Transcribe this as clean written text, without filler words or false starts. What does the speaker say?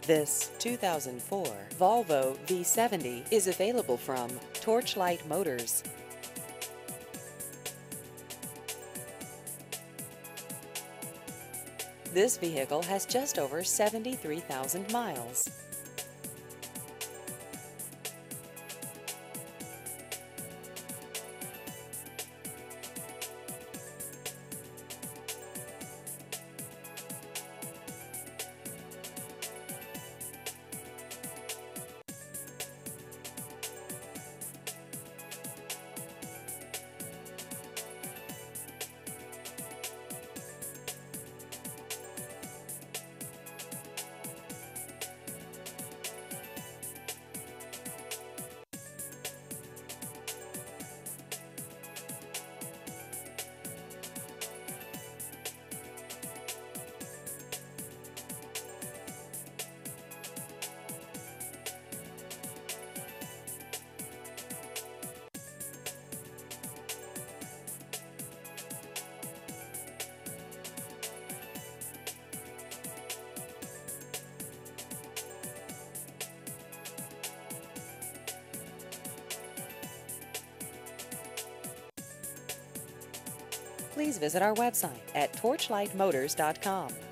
This 2004 Volvo V70 is available from Torchlight Motors. This vehicle has just over 73,000 miles. Please visit our website at torchlightmotors.com.